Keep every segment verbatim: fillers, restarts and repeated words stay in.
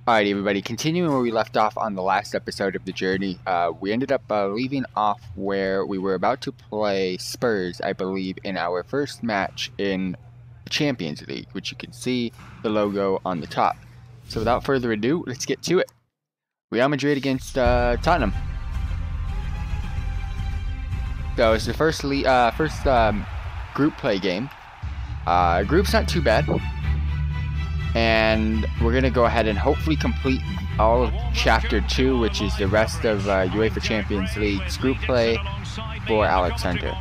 Alright everybody, continuing where we left off on the last episode of the journey, uh, we ended up uh, leaving off where we were about to play Spurs, I believe, in our first match in the Champions League, which you can see the logo on the top. So without further ado, let's get to it. Real Madrid against uh, Tottenham. So it's the first, le uh, first um, group play game. Uh, group's not too bad. And we're going to go ahead and hopefully complete all of Chapter two, which is the rest of uh, UEFA Champions League's group play for Alex Hunter.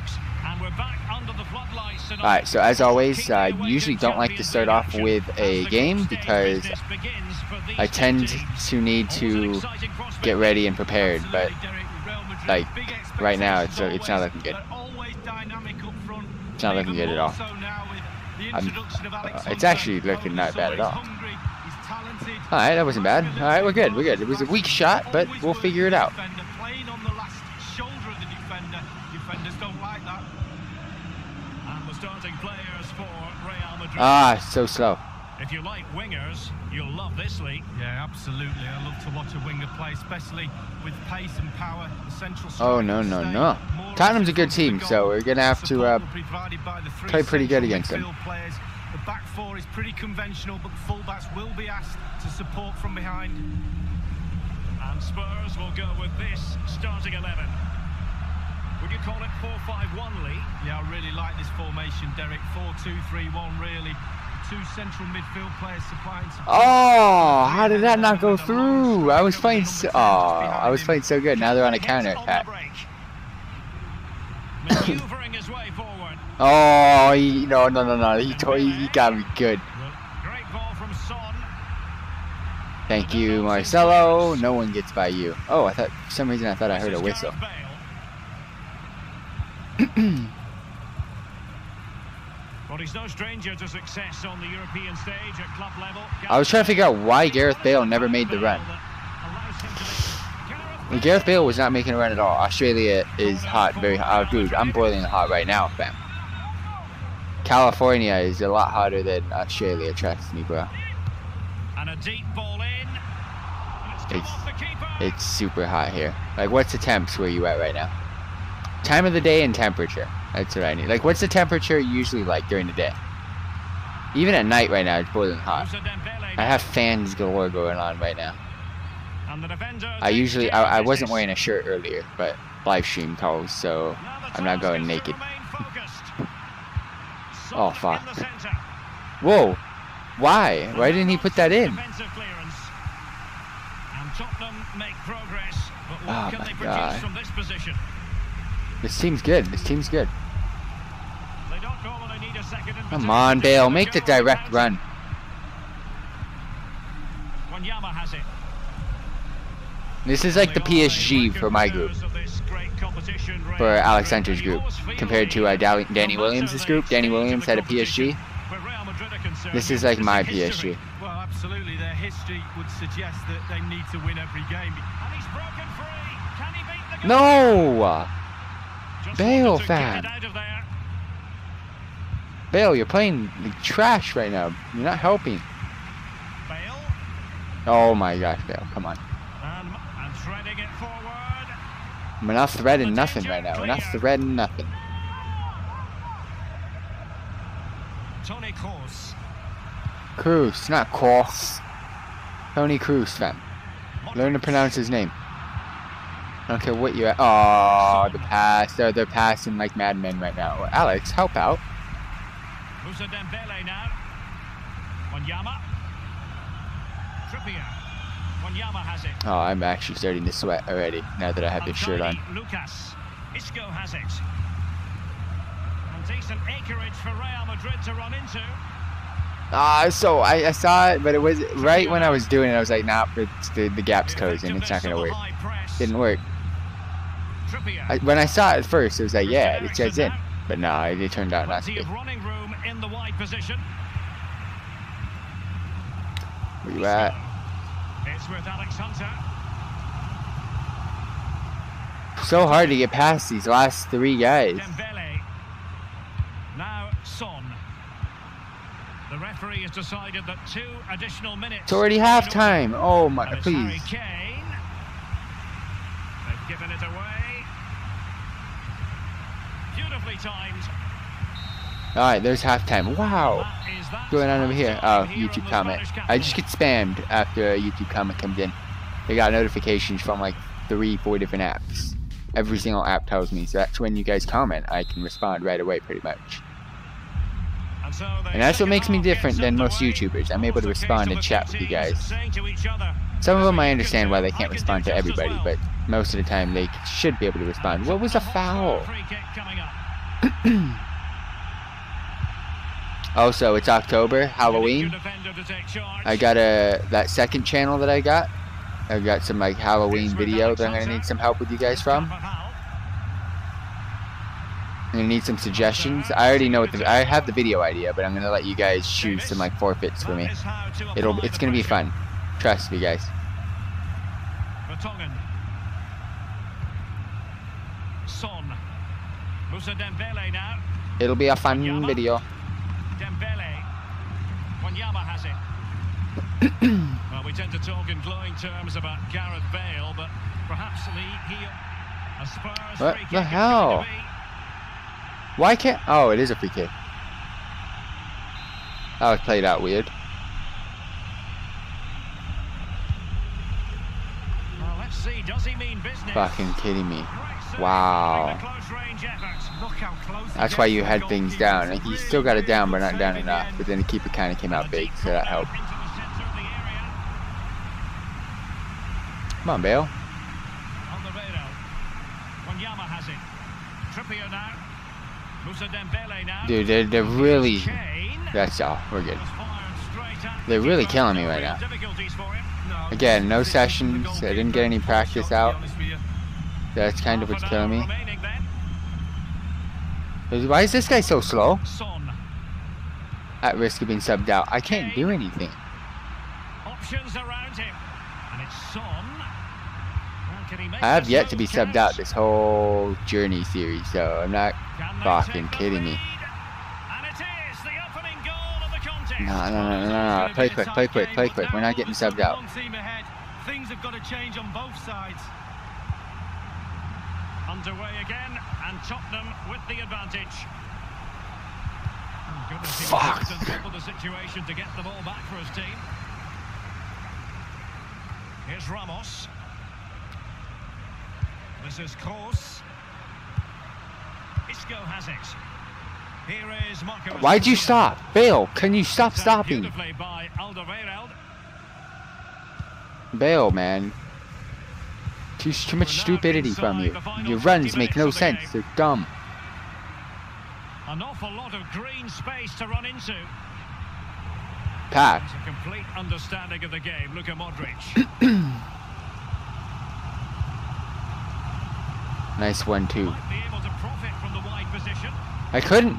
Alright, so as always, I uh, usually don't like to start off with a game because I tend to need to get ready and prepared, but like right now it's, uh, it's not looking good. It's not looking good at all. I'm, uh, it's actually looking not bad at all. Alright, that wasn't bad. Alright, we're good, we're good. It was a weak shot, but we'll figure it out. Ah, so slow. If you like wingers, you'll love this league. Yeah, absolutely. I love to watch a winger play, especially with pace and power. The central oh, no, no, no. Tottenham's a good team, so we're going to have to uh, play pretty good against them. The back four is pretty conventional, but the fullbacks will be asked to support from behind. And Spurs will go with this starting eleven. Would you call it four five one, Lee? Yeah, I really like this formation, Derek. four two three one, really. Two central midfield players supplying support. Oh, how did that not go through? I was playing so, oh, I was playing so good. Now they're on a counter attack. Maneuvering his way forward. Oh, he, no, no, no, no. He, he, he got me good. Great ball from Son. Thank you, Marcelo. No one gets by you. Oh, I thought for some reason I thought I heard a whistle. But he's no stranger to success on the European stage at club level. I was trying to figure out why Gareth Bale never made the run. Well, Gareth Bale was not making a run at all. Australia is hot, very hot. Oh, dude, I'm boiling hot right now, fam. California is a lot hotter than Australia, trust me, bro. And a deep ball in. It's, it's super hot here. Like, what's the temps where you at right now? Time of the day and temperature. That's what I need. Like, what's the temperature usually like during the day? Even at night right now, it's boiling hot. I have fans galore going on right now. I usually, I, I wasn't wearing a shirt earlier, but live stream calls, so I'm not going naked. Oh, fuck. Whoa. Why? Why didn't he put that in? Oh, my God. This team's good. This team's good. Come on, Bale. Make the direct run. This is like the P S G for my group. For Alex Hunter's group. Compared to uh, Danny Williams' group. Danny Williams had a P S G. This is like my P S G. Well, absolutely. Their history would suggest that they need to win every game. And he's broken free. Can he beat the goal? No! Bale, fan. Bale, you're playing like trash right now. You're not helping. Bale. Oh my gosh, Bale, come on. And, and threading it forward. We're not threading nothing right now. We're not threading nothing. Tony Kroos. Kroos, not Kroos. Tony Kroos, fam. Learn to pronounce his name. I don't care what you're at. Oh, the pass. They're, they're passing like madmen right now. Alex, help out. Musa Dembele now. Wanyama. Trippier. Wanyama has it. Oh, I'm actually starting to sweat already now that I have this shirt on. Lucas. Isco has it. And decent acreage for Real Madrid to run into. Ah, uh, so I, I saw it, but it was right when I was doing it. I was like, nah, it's the, the gap's closing. It's not going to work. Didn't work. I, when I saw it at first, it was like, yeah, it says in. But no, nah, it turned out not to be. Where you at? So hard to get past these last three guys. Now Son. The referee has decided that two additional minutes. It's already halftime. Oh my, and it's please. Harry Kane. They've given it away. Beautifully timed. All right, there's halftime. Wow. That is that. What's going on over here? Oh, Here YouTube on the comment. Spanish I just get spammed after a YouTube comment comes in. They got notifications from like three, four different apps. Every single app tells me, so that's when you guys comment, I can respond right away pretty much. And, so And that's what makes me different than most YouTubers. I'm able to respond and chat with you guys. Some of them I understand why they can't respond to everybody, but most of the time they should be able to respond. What was a foul? Also, it's October, Halloween. I got a that second channel that I got. I got some like Halloween video that I'm gonna need some help with you guys from. I'm gonna need some suggestions. I already know what the I have the video idea, but I'm gonna let you guys choose some like forfeits for me. It'll it's gonna be fun. Trust me, guys. It'll be a fun video. Has it. Well, we tend to talk in glowing terms about Gareth Bale, but perhaps he, he a Spurs what free kick the hell? Why can't? Oh, it is a free kick. That was played out weird. Well, let's see. Does he mean business? Fucking kidding me. Wow. That's why you had things down. And he still got it down, but not down enough. But then the keeper kind of came out big, so that helped. Come on, Bale. Dude, they're, they're really... That's all. We're good. They're really killing me right now. Again, no sessions. I didn't get any practice out. That's kind of what's killing me. Why is this guy so slow? At risk of being subbed out. I can't do anything. Options around him. And it's Son. I have yet to be subbed out this whole journey series, so I'm not fucking kidding me. No, no, no, no, no. Play quick, play quick, play quick. We're not getting subbed out. Things have got to change on both sides. Underway again, and Tottenham with the advantage. Oh, goodness, fuck. He was on the situation to get the ball back for his team. Here's Ramos. This is Kroos. Isco has it. Here is Marco. Why'd you stop? Bale, can you stop stopping? By Alderweireld. Bale, man. Too, too much stupidity from you. Your runs make no sense. They're dumb. An awful lot of green space to run into. Pat. A complete understanding of the game. Luka Modric. Nice one too. Might be able to profit from the wide position. I couldn't.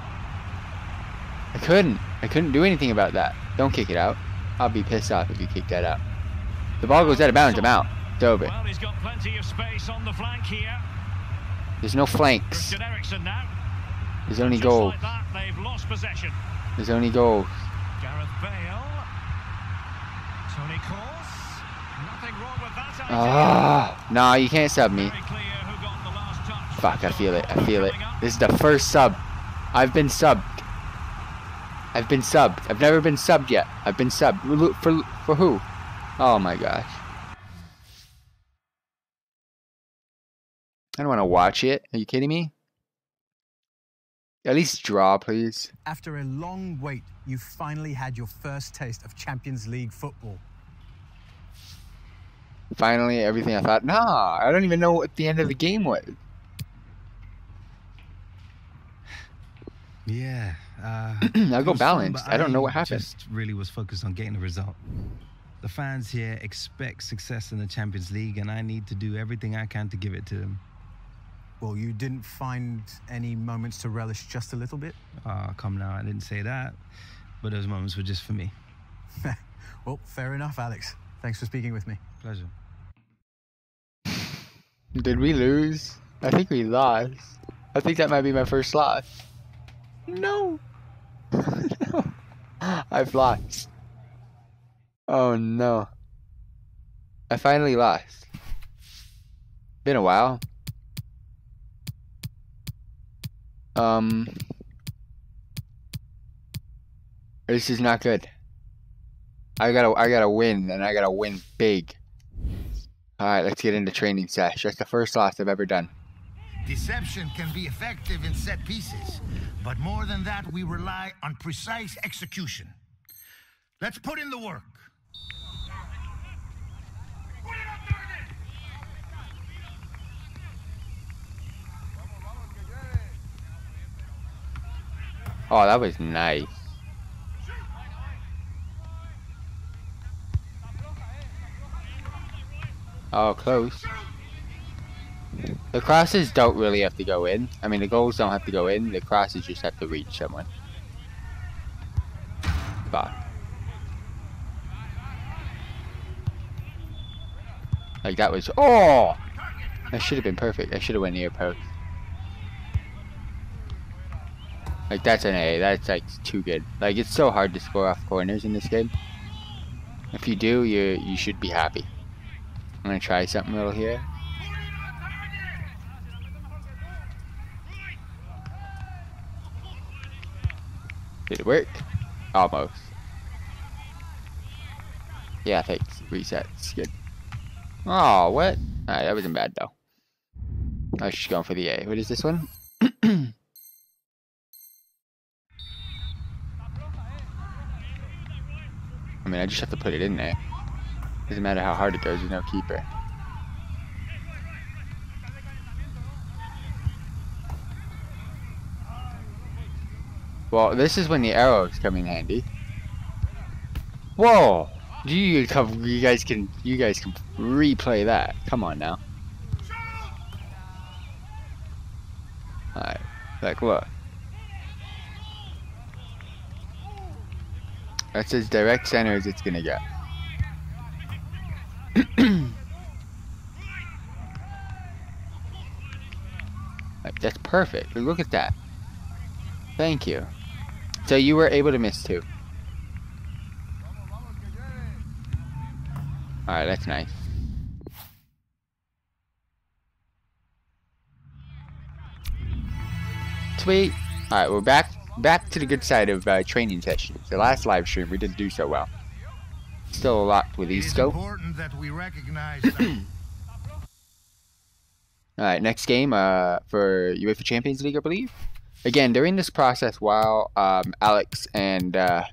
I couldn't. I couldn't do anything about that. Don't kick it out. I'll be pissed off if you kick that out. The ball goes out of bounds. I'm out. It's over. Well, he's got plenty of space on the flank here. There's no flanks. Now. There's only goals. Like that, they've lost possession. There's only goals. Gareth Bale. Tony Kroos. Nothing wrong with that idea. Ah, no, nah, you can't sub me. Very clear who got the last touch. Fuck, I feel it. I feel it. This is the first sub. I've been subbed. I've been subbed. I've never been subbed yet. I've been subbed. For, for who? Oh my gosh. I don't want to watch it. Are you kidding me? At least draw, please. After a long wait, you finally had your first taste of Champions League football. Finally, everything I thought. Nah, I don't even know what the end of the game was. Yeah. Uh, I'll go balanced. Fun, I don't know what I happened. Just really was focused on getting the result. The fans here expect success in the Champions League, and I need to do everything I can to give it to them. Well, you didn't find any moments to relish just a little bit? Ah, oh, come now, I didn't say that. But those moments were just for me. Well, fair enough, Alex. Thanks for speaking with me. Pleasure. Did we lose? I think we lost. I think that might be my first loss. No. No. I've lost. Oh no. I finally lost. Been a while. Um. This is not good. I gotta, I gotta win, and I gotta win big. Alright, let's get into training sesh. That's the first loss I've ever done. Deception can be effective in set pieces, but more than that, we rely on precise execution. Let's put in the work. Oh, that was nice. Oh, close. The crosses don't really have to go in. I mean, the goals don't have to go in. The crosses just have to reach someone. Fuck. Like, that was... Oh! That should have been perfect. I should have went near post. Like, that's an A. That's, like, too good. Like, it's so hard to score off corners in this game. If you do, you you should be happy. I'm gonna try something little here. Did it work? Almost. Yeah, thanks. Resets. Good. Oh, what? Alright, that wasn't bad, though. I was just going for the A. What is this one? I mean, I just have to put it in there. Doesn't matter how hard it goes, there's no keeper. Well, this is when the arrows come in handy. Whoa! You, you guys can, you guys can replay that. Come on now. Alright, like look. That's as direct center as it's gonna get. Like, that's perfect. Look at that. Thank you. So you were able to miss two. Alright, that's nice. Sweet. Alright, we're back back to the good side of uh, training sessions. The last live stream we didn't do so well. Still a lot with these scope. Important that we recognize Alright, next game uh, for UEFA Champions League, I believe. Again, during this process, while um, Alex and uh,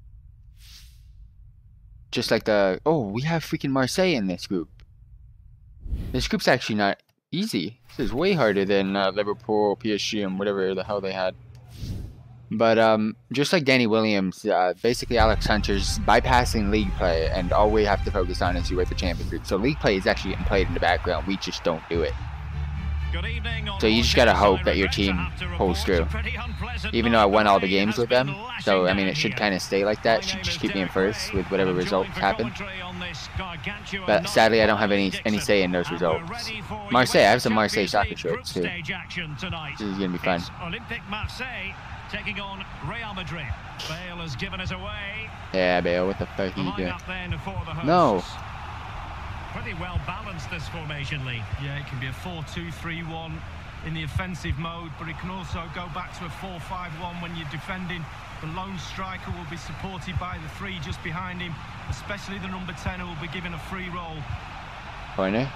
just like the oh, we have freaking Marseille in this group. This group's actually not easy. This is way harder than uh, Liverpool, P S G, and whatever the hell they had. But um, just like Danny Williams, uh, basically Alex Hunter's bypassing league play, and all we have to focus on is UEFA Champions League. So league play is actually getting played in the background. We just don't do it. So you just gotta hope that your team pulls through. Even though I won all the games with them, so I mean it should kind of stay like that. Should just keep me in first with whatever results happen. But sadly, I don't have any any say in those results. Marseille, I have some Marseille soccer shirts too. This is gonna be fun. Taking on Real Madrid. Bale has given us away. Yeah, Bale, what the fuck are you doing? No. Pretty well balanced, this formation, Lee. Yeah, it can be a four two three one in the offensive mode, but it can also go back to a four five one when you're defending. The lone striker will be supported by the three just behind him, especially the number ten who will be given a free roll. Corner.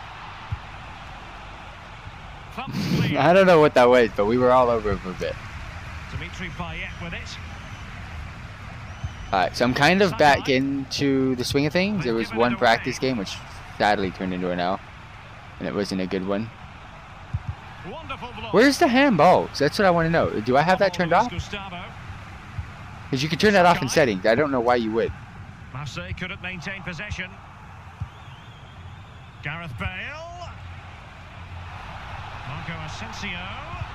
I don't know what that was, but we were all over him a bit. With it. Alright, so I'm kind of back into the swing of things. There was one practice game which sadly turned into an L, and it wasn't a good one. Where's the handballs? That's what I want to know. Do I have that turned off? Because you can turn that off in settings. I don't know why you would. Marseille couldn't maintain possession. Gareth Bale. Marco Asensio.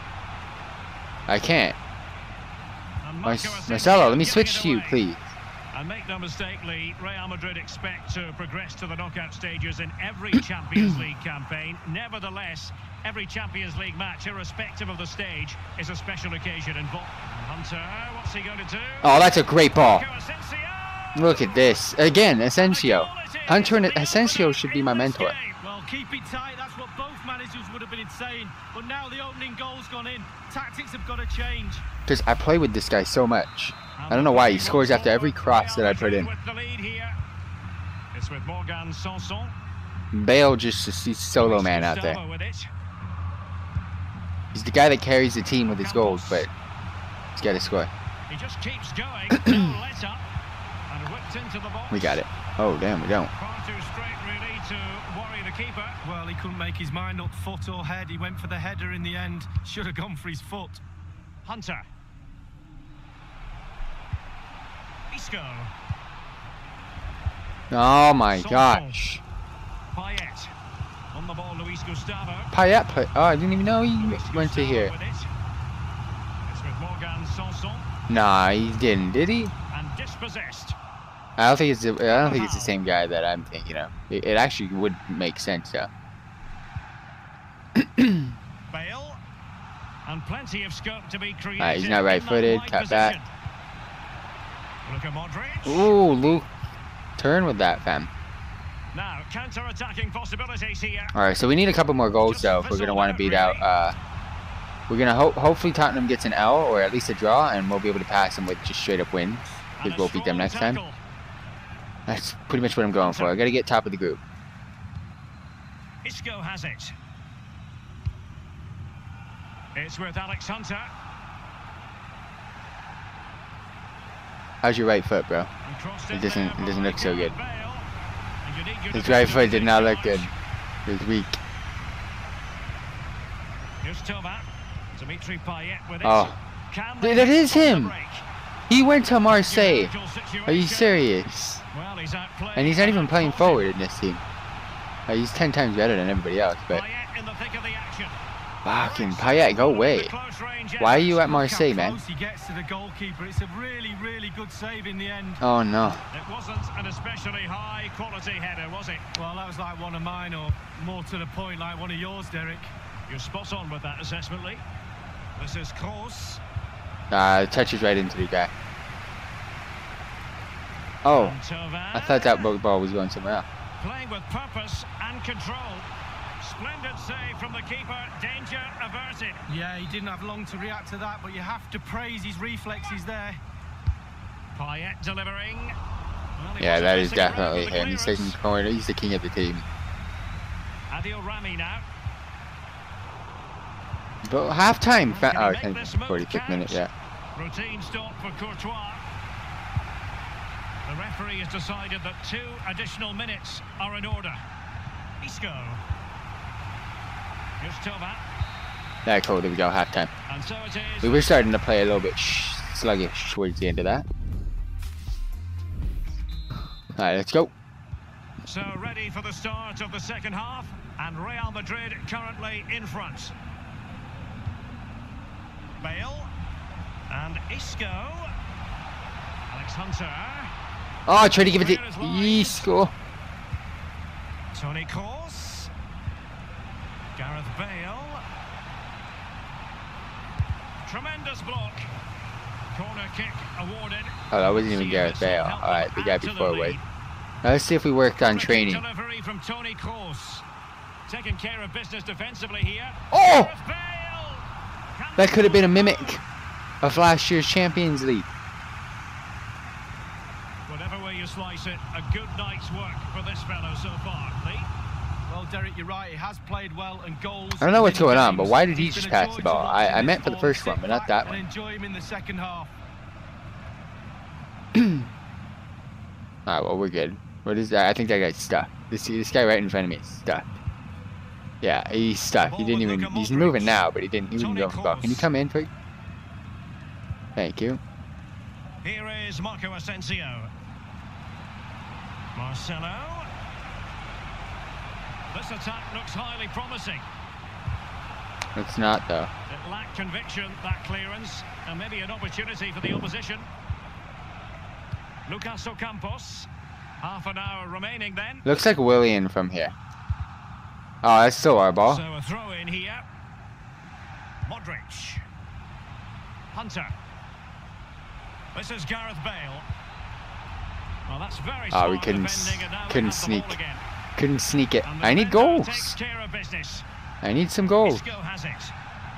I can't. Mar Marcelo, let me switch to you, please. And make no mistake, Lee, Real Madrid expect to progress to the knockout stages in every Champions League campaign. Nevertheless, every Champions League match, irrespective of the stage, is a special occasion involved. Hunter, what's he going to do? Oh, that's a great ball. Look at this. Again, Asensio. Hunter and Asensio should be my mentor. Well, keep it tight. That's what both managers would have been saying. But now the opening goal's gone in. Tactics have got to change. Because I play with this guy so much. I don't know why. He scores after every cross that I put in. It's with Morgan Sanson. Bale just a solo man out there. He's the guy that carries the team with his goals, but he's got to score. He just keeps going. No let up. And whipped into the box. We got it. Oh, damn, we don't. Far too straight, really, to worry the keeper. Well, he couldn't make his mind up, foot or head. He went for the header in the end. Should have gone for his foot. Hunter. Isco. Oh my gosh. Payet. On the ball, Luis Gustavo. Payet play. Oh, I didn't even know he went to here. It's with Morgan Sanson. Nah, he didn't, did he? And dispossessed. I don't think it's. The, I don't think it's the same guy that I'm thinking of. It, it actually would make sense, though. Bale. And plenty of scope to be created. Alright, he's not right-footed. Cut back. Luka Modric. Ooh, Luke. Turn with that, fam. Now, counter-attacking possibilities here. Alright, so we need a couple more goals, though, if we're going to want to beat out. Uh, we're going to hope, hopefully Tottenham gets an L, or at least a draw, and we'll be able to pass them with just straight-up wins, because we'll beat them next time. That's pretty much what I'm going for. I got to get top of the group. Isco has it. It's with Alex Hunter. How's your right foot, bro? It doesn't. It doesn't look so good. His right foot did not look good. It was weak. Here's Tova. Dimitri Payet with it. Oh, that is him. He went to Marseille. Are you serious? And he's not even playing forward in this team. Uh, he's ten times better than everybody else, but. Fucking Payet, go away. Why are you at Marseille, man? He gets to the goalkeeper. It's a really, really good save in the end. Oh no. It wasn't an especially high quality header, was it? Well, that was like one of mine, or more to the point, like one of yours, Derek. You're spot on with that assessment, Lee. This is Kroos. Uh, touches right into the guy. Oh, I thought that ball was going somewhere else. Playing with purpose and control. Splendid save from the keeper. Danger averted. Yeah, he didn't have long to react to that, but you have to praise his reflexes there. Payet delivering. Well, yeah, that is definitely him. He's taking the corner. He's the king of the team. Adil Rami now. But halftime. Oh, I think forty-fifth minute, yeah. Routine stop for Courtois. The referee has decided that two additional minutes are in order. Isco. Here's Tova. There, cool. There we go. Halftime. And so it is. We were starting to play a little bit sh sluggish towards the end of that. All right, let's go. So ready for the start of the second half, and Real Madrid currently in front. Bale and Isco. Alex Hunter. Oh, I tried to give it to Isco. Toni Kroos. Gareth Bale. Tremendous block. Corner kick awarded. Oh, that wasn't even Gareth Bale. All right, the guy before wait. Now let's see if we worked on training. Delivery from Toni Kroos. Taking care of business defensively here. Oh! That could have been a mimic of last year's Champions League. Whatever way you slice it, a good night's work for this fellow so far. Lee? Well, Derek, you're right. He has played well, and goals. I don't know what's going on, but why did he just pass the ball? I, I meant for the first one, but not that one. Enjoy him in the second half. Alright, well, we're good. What is that? I think that guy's stuck. This, this guy right in front of me is stuck. Yeah, he's stuck. He didn't even. He's moving now, but he didn't. He didn't go for the ball. Can you come in, please? Thank you. Here is Marco Asensio. Marcelo. This attack looks highly promising. It's not, though. It lacked conviction, that clearance, and maybe an opportunity for the opposition. Lucas Ocampos. Half an hour remaining then. Looks like Willian from here. Oh, that's still our ball. So a throw in here. Modric. Hunter. This is Gareth Bale. Well, that's very Oh, we smart couldn't, defending, and now we couldn't have the sneak. ball again. Couldn't sneak it. And the I need defender goals. takes care of business. I need some goals. Isco has it.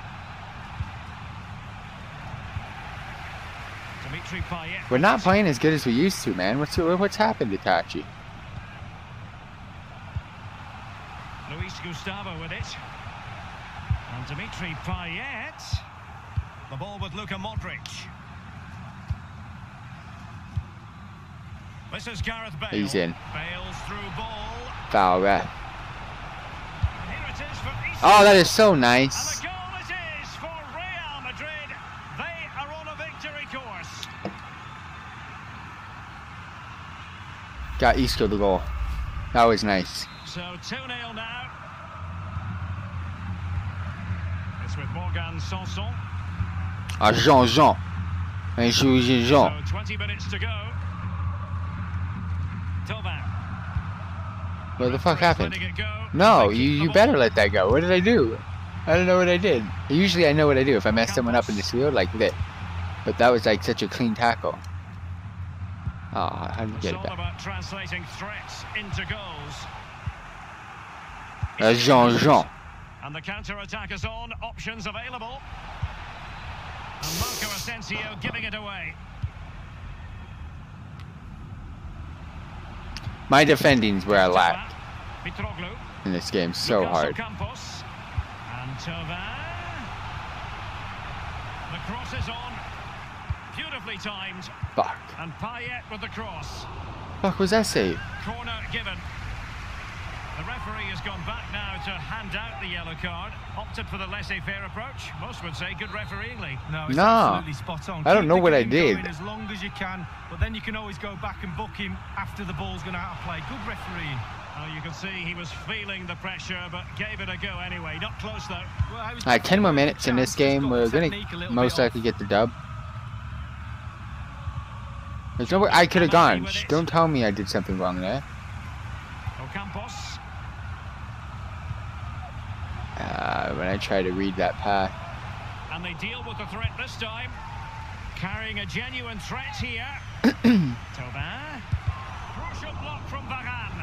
Dimitri Payet. We're not playing as good as we used to, man. What's what's happened to Tachi? Luis Gustavo with it. And Dimitri Payet. The ball with Luka Modric. This is Gareth Bale. He's in. Bale's through ball. Foul ref. And here it is for Isco. Oh, that is so And nice. the goal it is for Real Madrid. They are on a victory course. Got Isco the goal. That was nice. So two nil now. It's with Morgan Sanson. Ah, Jean Jean. Un Jean Jean. So twenty minutes to go. Thauvin. What the fuck happened? Letting it go. No, They you, keep you the better ball. let that go. What did I do? I don't know what I did. Usually I know what I do if I mess someone up in this field like that. But that was like such a clean tackle. Oh, how did you It's get it all back? about translating threats into goals. Uh, Jean Jean. And the counter-attack is on. Options available. And Marco Asensio giving it away. My defending's where I lack Mitroglou. in this game. So Lucas hard. Ocampos. And Thauvin. The cross is on. Beautifully timed. Fuck. And Payet with the cross. Fuck was that save? Corner given. The referee has gone back now to hand out the yellow card. Opted for the laissez-faire approach. Most would say good refereeing, Lee. No, it's Nah. absolutely spot on. I don't Keep know the what I game did. going as long as you can, but then you can always go back and book him after the ball's gone out of play. Good refereeing. Oh, you can see he was feeling the pressure, but gave it a go anyway. Not close though. Well, I was Alright, ten more minutes in this chance, game. got We're the gonna technique a little most bit likely get the dub. There's nowhere I could have gone. Shh, don't tell me I did something wrong there. Ocampos. Uh, when I try to read that path. And they deal with the threat this time. Carrying a genuine threat here. Thauvin. Crucial block from Varane.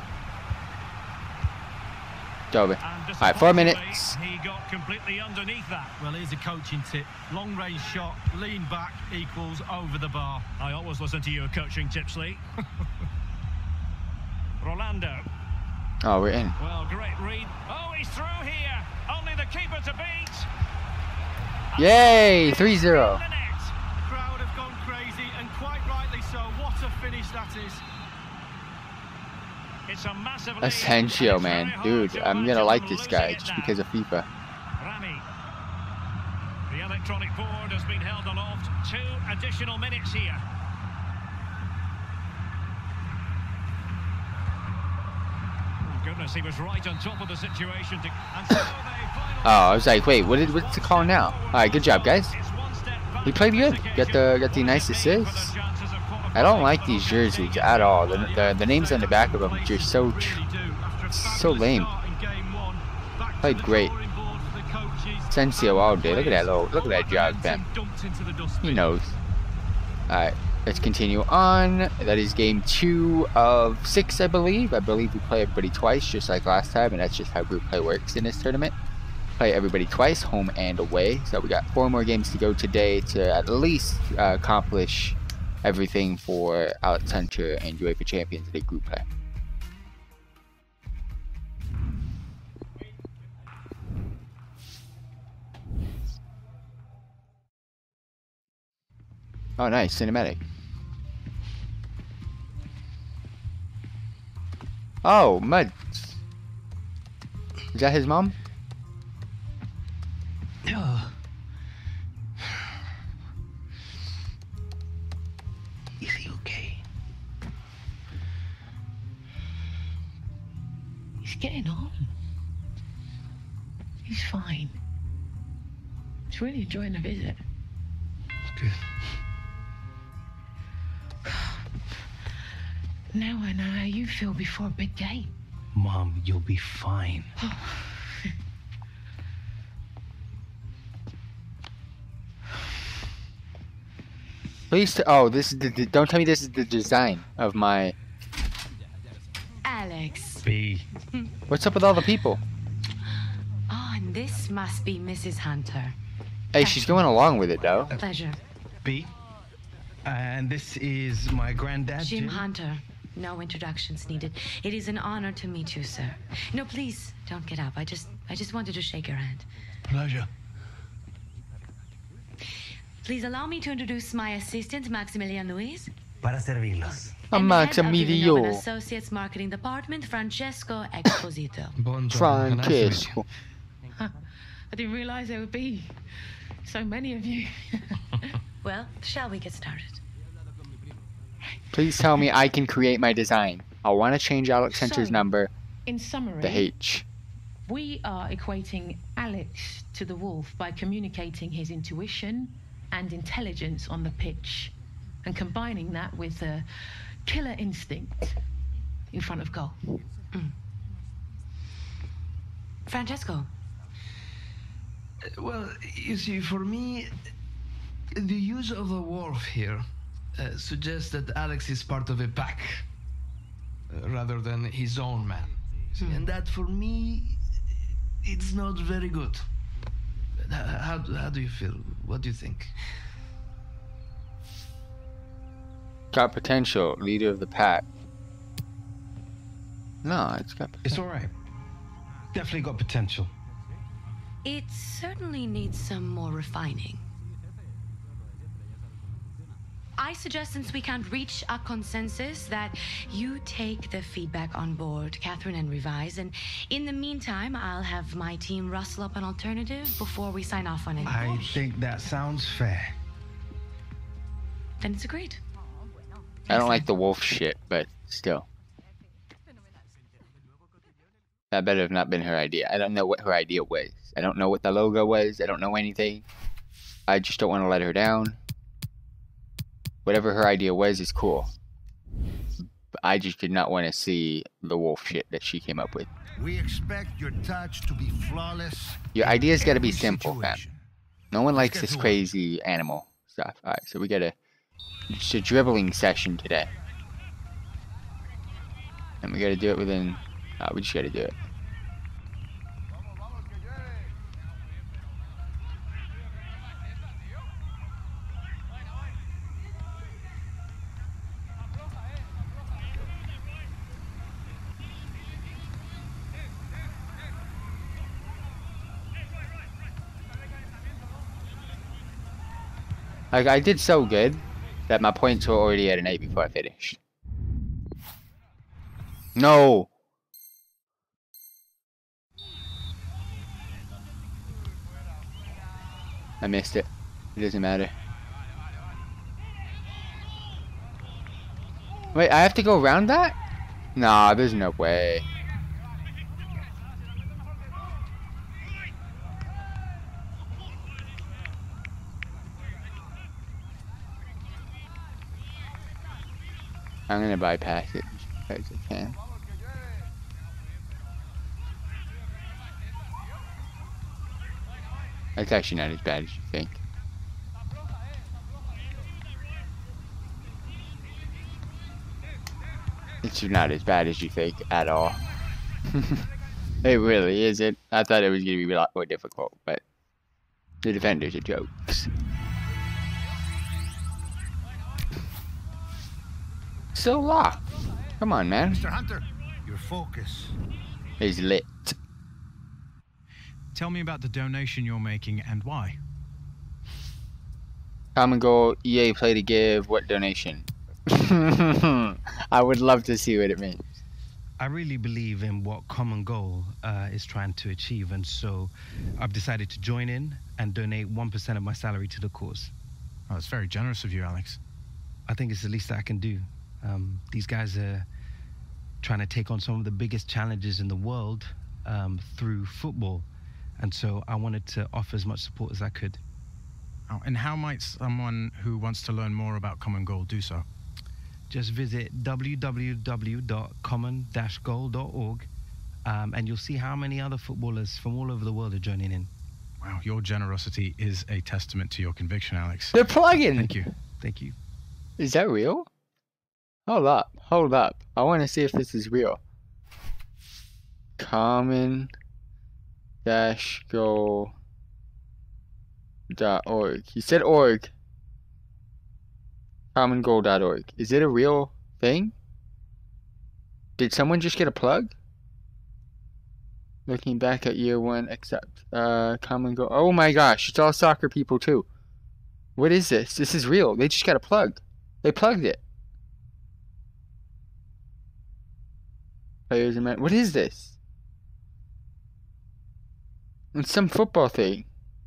Over. And Alright, four disappointingly, minutes. He got completely underneath that. Well, here's a coaching tip. Long range shot, lean back equals over the bar. I always listen to your coaching tips, Lee. Rolando. Oh, we're in. Well, great read. Oh, he's through here. Only the keeper to beat. Yay! three zero. In the net. The crowd have gone crazy, and quite rightly so. What a finish that is. It's a massive lead, Asensio, and it's man. very hard Dude, to I'm gonna imagine like them this guy losing it just now. because of FIFA. Rami. The electronic board has been held aloft. Two additional minutes here. Oh, goodness, he was right on top of the situation. To... And so they finally... Oh, I was like, wait, what is, what's the call now? Alright, good job, guys. It's one step back He played on good. this Got the occasion. got the nice Will it be for the assists. chances of qualifying I don't like for these the jerseys at all. The, the, the names on the back of them are just so so lame. Played great. Asensio all day. Look at that little, look at that jog, fam. He knows. Alright, let's continue on. That is game two of six, I believe. I believe we play everybody twice, just like last time, and that's just how group play works in this tournament. Play everybody twice, home and away. So we got four more games to go today to at least uh, accomplish everything for Alex Hunter and UEFA Champions League group play. Oh, nice, cinematic. Oh, Mud. Is that his mom? Oh. Is he okay? He's getting on. He's fine. He's really enjoying the visit. Good. Now I know how you feel before a big game. Mom, you'll be fine. Please, t oh, this is the, the. Don't tell me this is the design of my. Alex. B. What's up with all the people? Oh, and this must be Missus Hunter. Hey, she's going along with it though. Pleasure. B. And this is my granddad, Jim Jim. Hunter. No introductions needed. It is an honor to meet you, sir. No, please don't get up. I just, I just wanted to shake your hand. Pleasure. Please allow me to introduce my assistant, Maximilian Luis. Para servirlos. I'm and the head of the Maximilio. Lenovo Associates Marketing Department, Francesco Exposito. Francesco. I didn't realize there would be so many of you. Well, shall we get started? Please tell me I can create my design. I want to change Alex Hunter's So, number. In summary, The H. we are equating Alex to the wolf by communicating his intuition and intelligence on the pitch and combining that with a killer instinct in front of goal. Mm. Francesco. Well, you see, for me, the use of the wolf here uh, suggests that Alex is part of a pack uh, rather than his own man. See, Hmm. and that, for me, it's not very good. H- How, how do you feel? What do you think? Got potential. Leader of the pack. No, it's got. It's all right. Definitely got potential. It certainly needs some more refining. I suggest, since we can't reach a consensus, that you take the feedback on board, Catherine, and revise. And in the meantime, I'll have my team rustle up an alternative before we sign off on it. I think that sounds fair. Then it's agreed. I don't like the wolf shit, but still. That better have not been her idea. I don't know what her idea was. I don't know what the logo was. I don't know anything. I just don't want to let her down. Whatever her idea was is cool. I just did not want to see the wolf shit that she came up with. We expect your touch to be flawless. Your in idea's got to be every simple, fam. situation. No one likes get this to work. crazy animal stuff. Alright, so we got a, just a dribbling session today. And we got to do it within... Uh, we just got to do it. Like, I did so good that my points were already at an eight before I finished. No! I missed it. It doesn't matter. Wait, I have to go around that? Nah, there's no way. I'm gonna bypass it as I can. That's actually not as bad as you think. It's not as bad as you think at all. It really isn't. I thought it was gonna be a lot more difficult, but the defenders are jokes. So locked. Come on, man. Mister Hunter, your focus. Is lit. Tell me about the donation you're making and why. Common goal, E A play to give. What donation? I would love to see what it means. I really believe in what Common Goal uh, is trying to achieve, and so I've decided to join in and donate one percent of my salary to the cause. Oh, it's very generous of you, Alex. I think it's the least that I can do. Um, these guys are trying to take on some of the biggest challenges in the world um, through football, and so I wanted to offer as much support as I could. Oh, and how might someone who wants to learn more about Common Goal do so? just visit w w w dot common dash goal dot org, um, and you'll see how many other footballers from all over the world are joining in. Wow, your generosity is a testament to your conviction, Alex. They're plugging. Thank you. Thank you. Is that real? Hold up. Hold up. I want to see if this is real. Common dash goal dot org. He said org. common goal dot org. Is it a real thing? Did someone just get a plug? Looking back at year one, accept. Uh, common goal. Oh my gosh, it's all soccer people too. What is this? This is real. They just got a plug. They plugged it. Players and men. What is this? It's some football thing.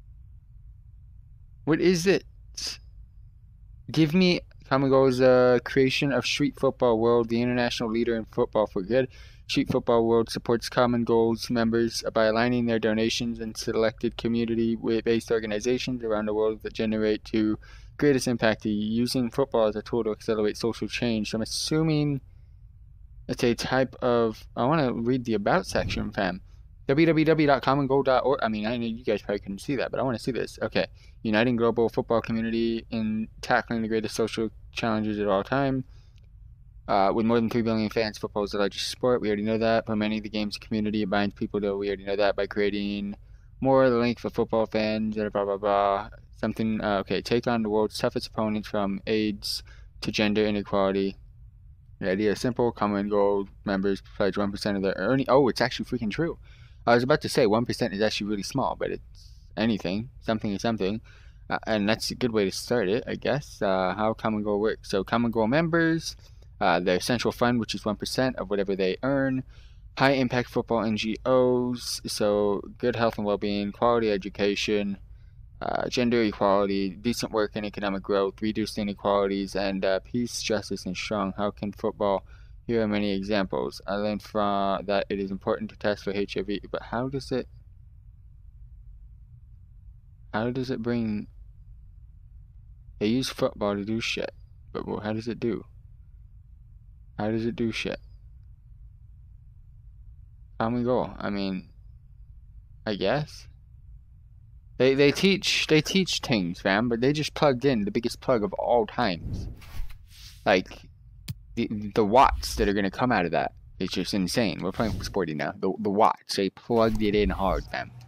What is it? Give me. Common Goal is a creation of Street Football World, the international leader in football for good. Street Football World supports Common Goals members by aligning their donations and selected community-based organizations around the world that generate to greatest impact, using football as a tool to accelerate social change. So I'm assuming it's a type of... I want to read the About section, fam. w w w dot common goal dot org. I mean, I know you guys probably couldn't see that, but I want to see this. Okay. Uniting global football community in tackling the greatest social challenges of all time. Uh, with more than three billion fans, football is the largest sport. We already know that. For many of the game's community, it binds people to, we already know that, by creating more of the link for football fans, blah, blah, blah. Something, uh, okay, take on the world's toughest opponents from AIDS to gender inequality. The idea is simple. Common Goal members pledge one percent of their earning. Oh, it's actually freaking true. I was about to say one percent is actually really small, but it's anything. Something is something. Uh, and that's a good way to start it, I guess. Uh, how Common Goal works. So Common Goal members, uh, their central fund, which is one percent of whatever they earn. High impact football N G Os, so good health and well-being, quality education, uh, gender equality, decent work and economic growth, reduced inequalities, and uh, peace, justice, and strong. How can football... Here are many examples. I learned from that it is important to test for H I V, but how does it... How does it bring... They use football to do shit, but well, how does it do? How does it do shit? Common Goal. I mean, I guess they they teach they teach things, fam, but they just plugged in the biggest plug of all times. Like the the watts that are gonna come out of that, it's just insane. We're playing for Sporty now. The the watts, they plugged it in hard, fam.